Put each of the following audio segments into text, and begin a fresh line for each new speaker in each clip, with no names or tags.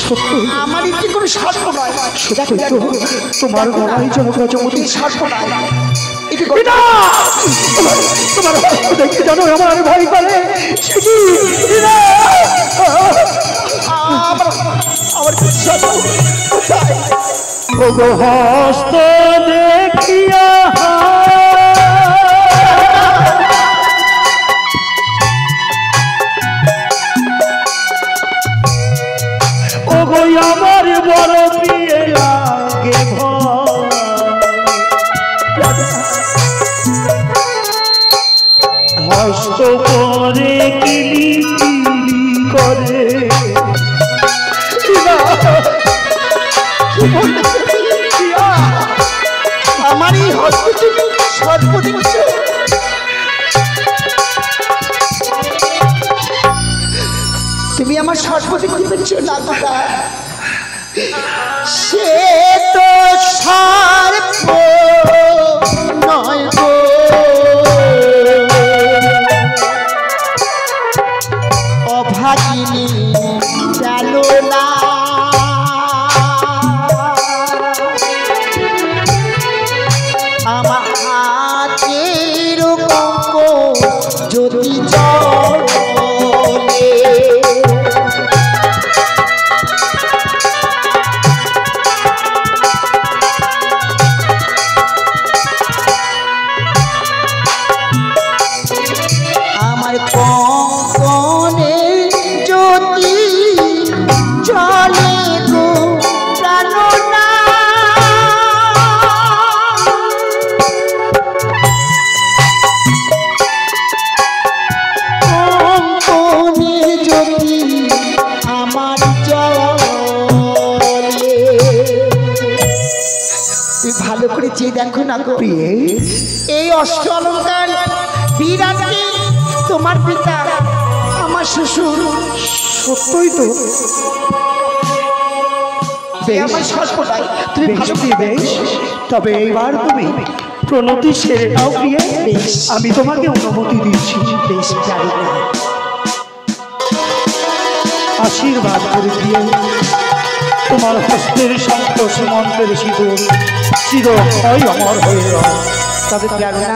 আমার কি কোনো স্বার্থ নয়,
সত্যি তো তোমার গলায় যেন গজমতির
স্বার্থ নয়।
তোমার দেখতে জানো আমার ভয় করে। আমার হস্ত দেখিয়া আমার বড় প্রিয় লাগে হস্ত করে কিলি কিলি করে
আমার এই হস্ত তুমি সর্ব দিচ্ছ। তুমি আমার সর্বদিক দিচ্ছ না দাদা, সে তো সর্ব নয় গো, অভাগিনী গেল না। আমার হাতের কঙ্ক যদি চলে, আমার কঙ্কনে যদি চলে গো প্রাণনা, কঙ্কনে যদি আমার চলে, তুই ভালো করে চেয়ে দেখো না গো, এই অষ্ট অলঙ্কার বিরাটকে তোমার পিতা আমার শ্বশুর।
সত্যই তো
আমার সর্বদাই তুমি ভালো
বেশ। তবে এইবার তুমি প্রণতি সেরে নাও প্রিয়ে, আমি তোমাকে অনুমতি দিচ্ছি।
বেশ জানি না,
আশীর্বাদ করে দিয়ে তোমার হস্তের শঙ্খ সীমন্তের সিঁদুর চিরক্ষয় অমর হয়ে রয়।
তবে জানো না,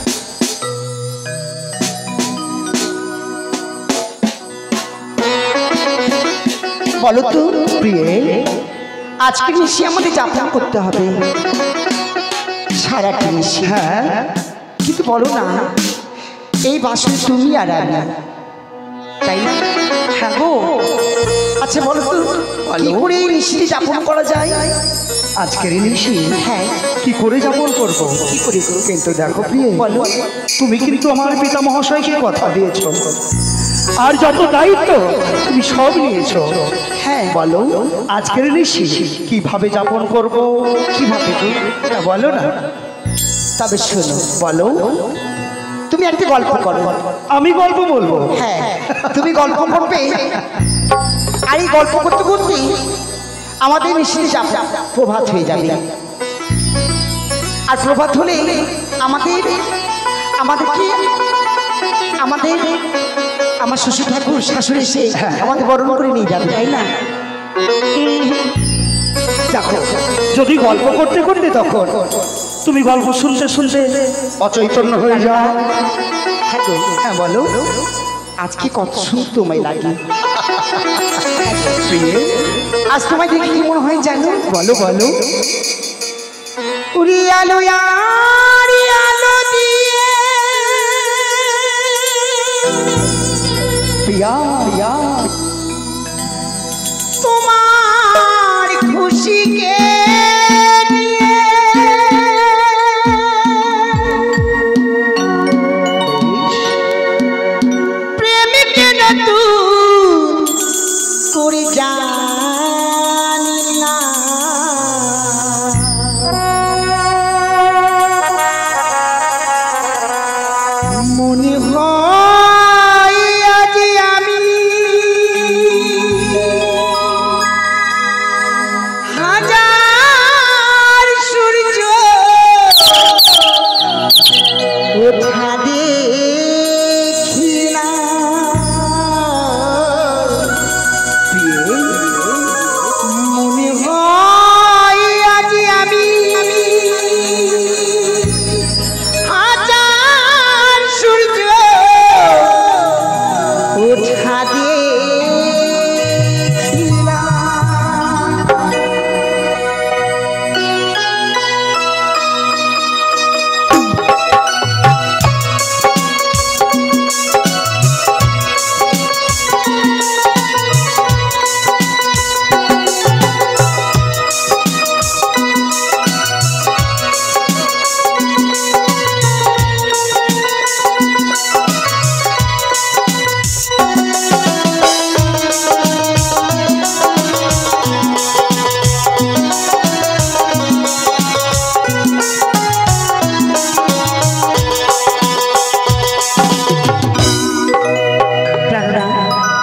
বলো তো
প্রিয়ে,
আজকে নিশি আমাদের যাপন করতে হবে সারাটা নিশি।
হ্যাঁ,
কিন্তু বলো না, এই বাসন তুমি আর আমি, তাই না?
হ্যাঁ গো।
আচ্ছা বলো তো, কি করে এই নিশিটি যাপন করা যায়?
আজকের নিশি
হ্যাঁ,
কি করে যাপন করবো?
কি করে গো?
কিন্তু দেখো প্রিয়ে,
বলো।
তুমি কিন্তু আমার পিতা মহাশয়কে কথা দিয়েছো, আর যত দায়িত্ব তুমি সব নিয়েছো।
হ্যাঁ
বলো আজকের নিশি কিভাবে যাপন করবো?
কিভাবে গো?
বলো না।
তবে শোনো, বলো, তুমি একটা গল্প করো।
আমি গল্প বলবো?
হ্যাঁ, তুমি গল্প করবে, আর এই গল্প করতে করতে আমাদের নিশ্চিত প্রভাত হয়ে যাবে। আর প্রভাত হলে আমাদেরকে আমার শ্বশুর ঠাকুর শাশুড়ি এসে আমাদের বরণ করে নিয়ে যাবে, তাই না?
দেখো, যদি গল্প করতে করতে তখন তুমি গল্প শুনতে শুনতে অচৈতন্য হয়ে যাও।
হ্যাঁ বলো, আজকে কত সুন্দর তোমায় লাগে। আজ তোমায় দেখে কি মনে হয় জানো?
বলো বলো।
উড়ি আলো আলো দিয়ে
প্রিয়া প্রিয়া,
তোমার খুশিকে প্রেমিকে নতুন করে জানি না, মনে হয় আজ আমি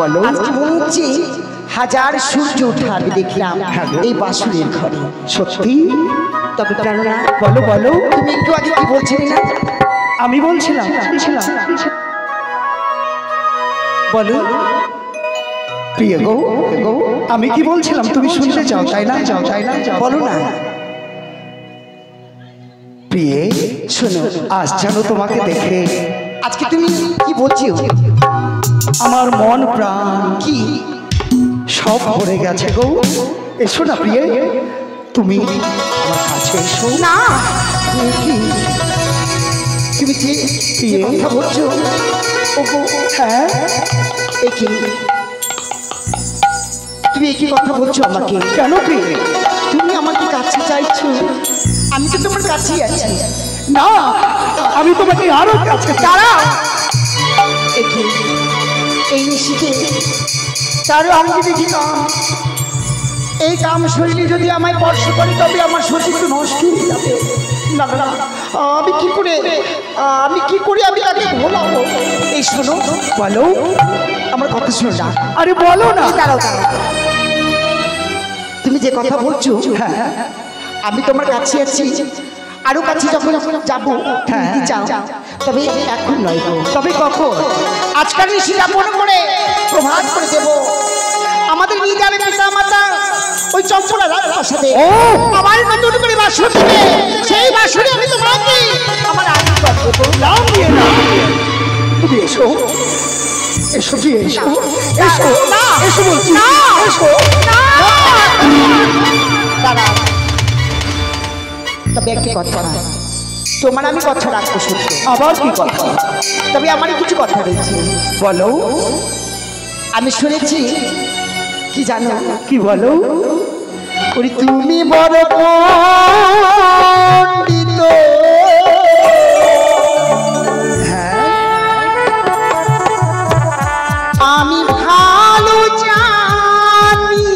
বলো।
আজকে মনে হচ্ছে হাজার সূর্য ওঠা আমি দেখলাম এই বাসুরের ঘরে।
সত্যি?
তবে প্রাণনা
বলো বলো।
তুমি একটু আগে কি বলছিলে না?
আমি বলছিলাম বলো প্রিয় গো, আমি কি বলছিলাম তুমি শুনতে চাও তাই না?
বলো না
প্রিয়ে,
শোনো,
আজ জানো তোমাকে দেখে
আজকে তুমি কি বলছো?
আমার মন প্রাণ
কি
সব ভরে গেছে গো। এসো না প্রিয়ে, তুমি আমার কাছে এসো
না। তুমি যে
প্রিয়ে
কথা বলছো ওগো,
হ্যাঁ
একি তুমি একই কথা বলছো আমাকে?
কেন প্রিয়ে?
তুমি আমাকে কাছে চাইছো, আমি তো তোমার কাছেই আছি।
না, আমি তোমাকে আরো কাছে
দাঁড়াও। একি এই নিশিতে তারও আমি দেখি কাম, এই কাম শৈলী যদি আমায় স্পর্শ করে তবে আমার সতীত্ব নষ্ট হয়ে যাবে। না না না, আমি কি করে আমি তাকে ভোলাবো? এই শোনো,
বলো।
আমার কথা শোনো না।
আরে বলো না।
দাঁড়াও দাঁড়াও, তুমি যে কথা বলছো আমি তোমার কাছে আছি, আরো কাছে যখন যাবো তুমি চাও, তবে এখন নয় গো।
তবে কখন?
আজকাল নিশিরা মনে করে প্রভাত করে দেবো আমাদের নিজের পিতা মাতা ওই চম্পলা রাজপ্রাসাদে আমার নতুন করে বাসর দেবে। সেই বাসরে আমি তোমাকে আমার আশীর্বাদ দেবো।
নাম দিয়ে না, তুমি এসো এসো প্রিয়ে, এসো এসো
না,
এসো বলছি,
না,
এসো।
দাঁড়াও, তবে একটি কথা, তোমার আমি কথা রাখবো শুনছো?
আবার কি কথা?
তবে আমার কিছু কথা রয়েছে।
বলো।
আমি শুনেছি কি জানো?
কি বলো?
ওরে তুমি বড় পণ্ডিত, আমি ভালো জানি,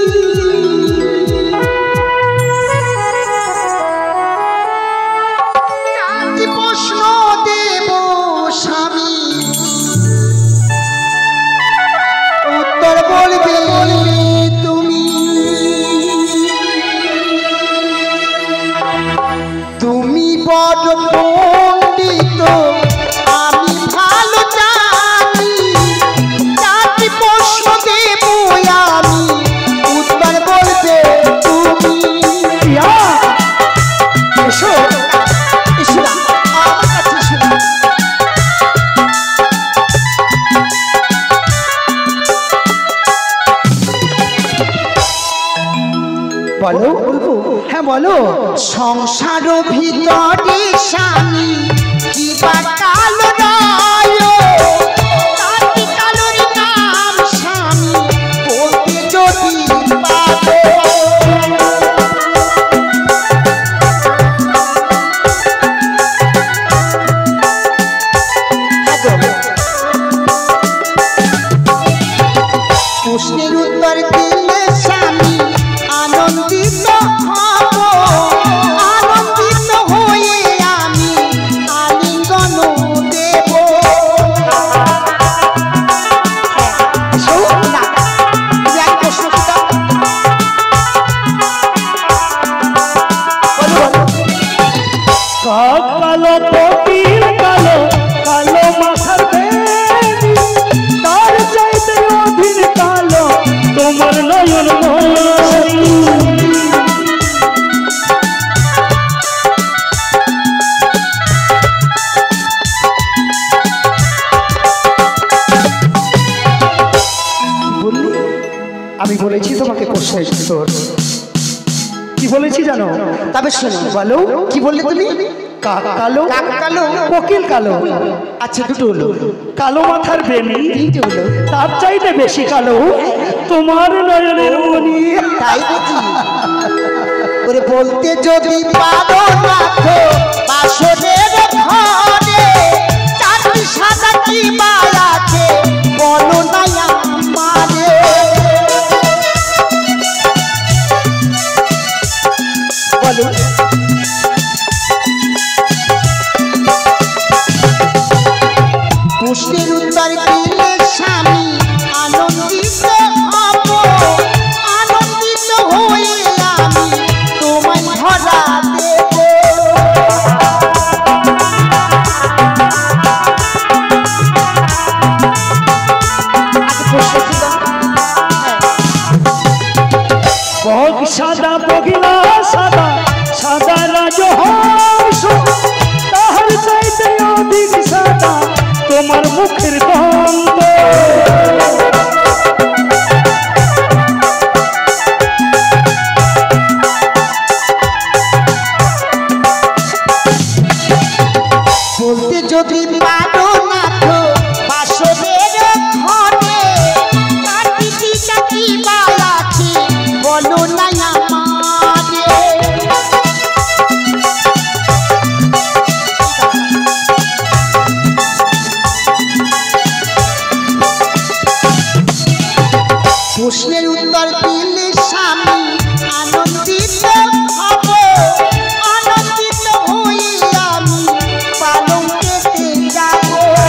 কাকে প্রশ্ন দেব স্বামী, উত্তর বলবে তুমি। তুমি বড় পণ্ডিত, আমি ভালো জানি, কাকে প্রশ্ন দেব আমি, উত্তর বলবে তুমি।
প্রিয়া, এসো
এসো না, আমার কাছে এসো না।
বলো। হ্যাঁ বলো।
সংসার ভিতরে স্বামী কি বা কালো নয়, তাকে কালোর নাম স্বামী বলতে যদি পারো। প্রশ্নের উত্তর দিলে স্বামী আনন্দিত হব, আনন্দিত হয়ে আমি আলিঙ্গন দেব। না, তুমি এক প্রশ্ন কি দাও? বলো, বলো।
কাক কালো, কোকিল কালো, কালো মাথার বেনি, তার চাইতে অধীর কালো তোমার নয়ন মনি। বললি? আমি বলেছি তোমাকে প্রশ্নের উত্তর কি বলেছি জানো?
তবে শোনো,
বলো।
কি বললে তুমি?
কাক কালো,
কাক কালো,
কোকিল কালো,
আচ্ছা দুটো হলো,
কালো মাথার বেনি,
তিনটে হলো,
তার চাইতে বেশি কালো তোমার নয়নের মনি।
তাই দেখি। ওরে বলতে যদি পারো না তো বাসরের ঘরে চাকরি সাদা কি মায়াকে বলো না আমারে। বলো। প্রশ্নের উত্তর দিলে স্বামী আনন্দ
তোমার মুখের গন্ধ।
বলতে যদি পারো না তো বাসরের ঘরে কাটিটা কি বালাছি বলো না আমারে। প্রশ্নের উত্তর দিলে স্বামী আনন্দিত হব, আনন্দিত হয়ে আমি পালঙ্কেতে যাব।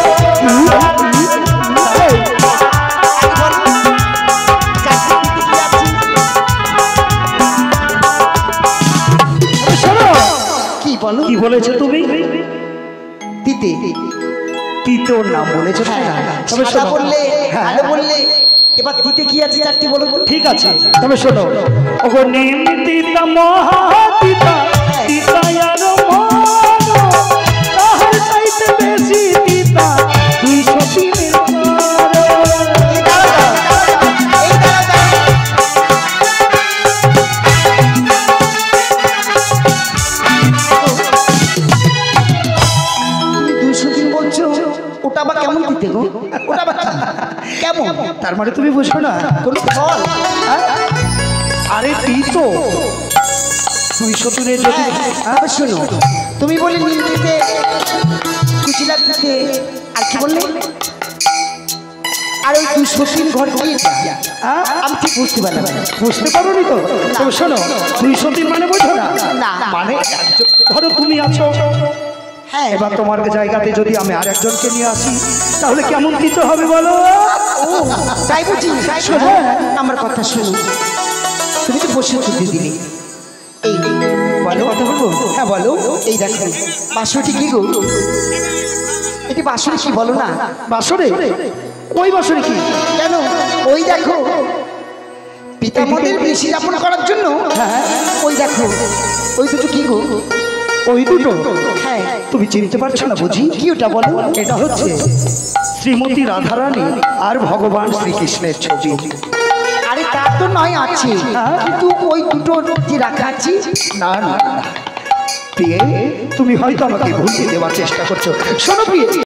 কি বলো?
কি বলেছো তুমি?
দিতে
তিতোর নাম বলেছো তাই না? তবে
সাদা
শোনো।
বললে
হ্যাঁ।
কালো বললে, এবার দিতে কি আছে চারটি বলো তো।
ঠিক আছে, তবে শোনো। ওগো নিম তিতা মহা তিতা, তিতায়ার মন, তাহার চাইতে বেশি তিতা 203 এর পার।
এই দাঁড়াও, এই দাঁড়াও। তুমি 203 বলছো, ওটা আবার কেমন দিতে গো? ওটা আবার কেমন?
তার মানে তুমি বুঝো না?
কোন ফল? হ্যাঁ?
আরে তিতো 203 এর যদি
আবার শোনো, তুমি বলে নীল দিতে, কুচিলার দিতে, আর কি বললে? আর ওই 203 ঘর কি? আমি ঠিক বুঝতে পারলাম না।
বুঝতে পারোনি তো? তবে শোনো, 203 মানে বোঝো না?
না।
মানে ধরো তুমি আছো,
হ্যাঁ,
এবার তোমার জায়গাতে যদি আমি আরেকজনকে নিয়ে আসি তাহলে কেমন দিতে হবে বলো?
ও তাই বুঝি। শোনো, আমার কথা শোনো, তুমি তো বসে চুক্তি দিলে। এই বলো, কথা বলবো? হ্যাঁ বলো। এই দেখো বাসুটি কি গো? এটি বাসুরি কি বলো না?
বাসরে? ওই বাসরে কি?
কেন? ওই দেখো পিতামহের বেশি যাপন করার জন্য। হ্যাঁ, ওই দেখো ওই দুটো কি গো?
ওই দুটো?
হ্যাঁ।
তুমি চিনতে পারছো না বুঝি?
কি ওটা বলো?
এটা হচ্ছে শ্রীমতী রাধারানী আর ভগবান শ্রীকৃষ্ণের ছবি।
আরে তা তো নয় আছে, কিন্তু ওই দুটো যে রাখা আছে।
না না, প্রিয়ে, তুমি হয়তো আমাকে ভুলিয়ে দেওয়ার চেষ্টা করছো। শোনো প্রিয়ে,